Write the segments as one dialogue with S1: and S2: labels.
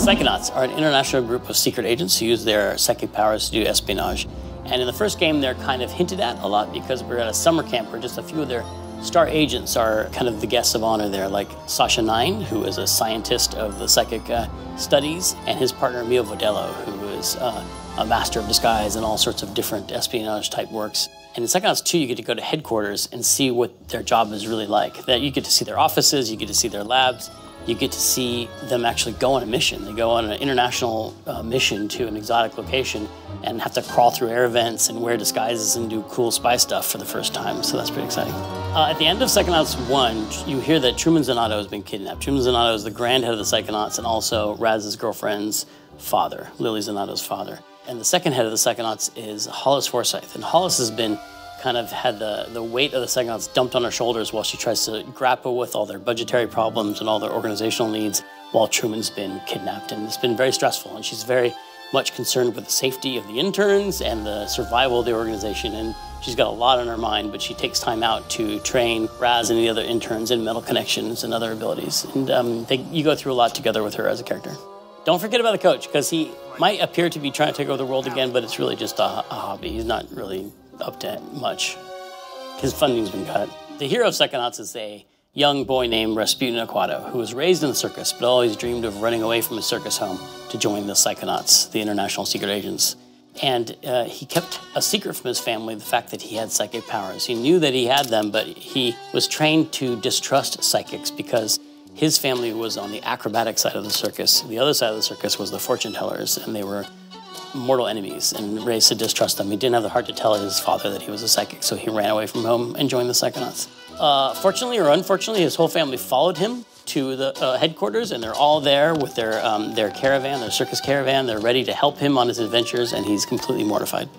S1: Psychonauts are an international group of secret agents who use their psychic powers to do espionage. And in the first game, they're kind of hinted at a lot because we're at a summer camp where just a few of their star agents are kind of the guests of honor there, like Sasha Nine, who is a scientist of the psychic studies, and his partner Mio Vodello, who is a master of disguise and all sorts of different espionage type works. And in Psychonauts 2, you get to go to headquarters and see what their job is really like. That you get to see their offices, you get to see their labs, you get to see them actually go on a mission. They go on an international mission to an exotic location and have to crawl through air vents and wear disguises and do cool spy stuff for the first time, so that's pretty exciting. At the end of Psychonauts 1, you hear that Truman Zanotto has been kidnapped. Truman Zanotto is the grand head of the Psychonauts and also Raz's girlfriend's father, Lily Zanotto's father. And the second head of the Psychonauts is Hollis Forsythe. And Hollis has been kind of had the weight of the Psychonauts dumped on her shoulders while she tries to grapple with all their budgetary problems and all their organizational needs while Truman's been kidnapped. And it's been very stressful, and she's very much concerned with the safety of the interns and the survival of the organization. And she's got a lot on her mind, but she takes time out to train Raz and the other interns in mental connections and other abilities. And you go through a lot together with her as a character. Don't forget about the coach, because he might appear to be trying to take over the world again, but it's really just a hobby. He's not really up to much. His funding's been cut. The hero of Psychonauts is a young boy named Rasputin Aquato, who was raised in the circus, but always dreamed of running away from his circus home to join the Psychonauts, the international secret agents. And he kept a secret from his family, the fact that he had psychic powers. He knew that he had them, but he was trained to distrust psychics because his family was on the acrobatic side of the circus. The other side of the circus was the fortune tellers, and they were mortal enemies and raised to distrust them. He didn't have the heart to tell his father that he was a psychic, so he ran away from home and joined the Psychonauts. Fortunately or unfortunately, his whole family followed him to the headquarters, and they're all there with their caravan, their circus caravan. They're ready to help him on his adventures, and he's completely mortified.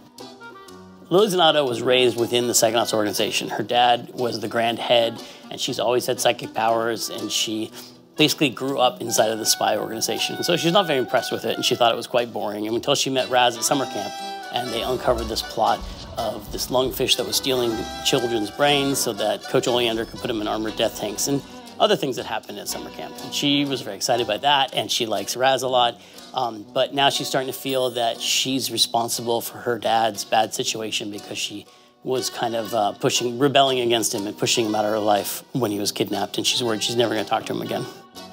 S1: Lily Zanotto was raised within the Psychonauts organization. Her dad was the grand head, and she's always had psychic powers, and she basically grew up inside of the spy organization. And so she's not very impressed with it, and she thought it was quite boring. And until she met Raz at summer camp, and they uncovered this plot of this lungfish that was stealing children's brains so that Coach Oleander could put them in armored death tanks, and other things that happened at summer camp. And she was very excited by that, and she likes Raz a lot. But now she's starting to feel that she's responsible for her dad's bad situation because she was kind of rebelling against him and pushing him out of her life when he was kidnapped, and she's worried she's never going to talk to him again.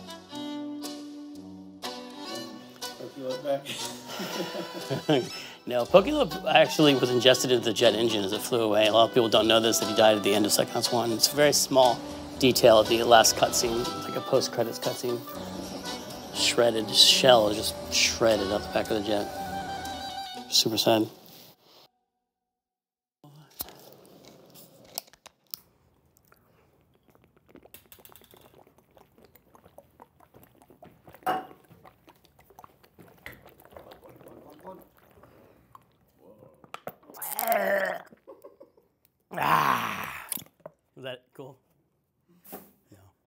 S1: No, Pokelope actually was ingested into the jet engine as it flew away. A lot of people don't know this, that he died at the end of Psychonauts 1. It's a very small detail of the last cutscene. It's like a post-credits cutscene. Shredded, shell is just shredded out the back of the jet. Super sad.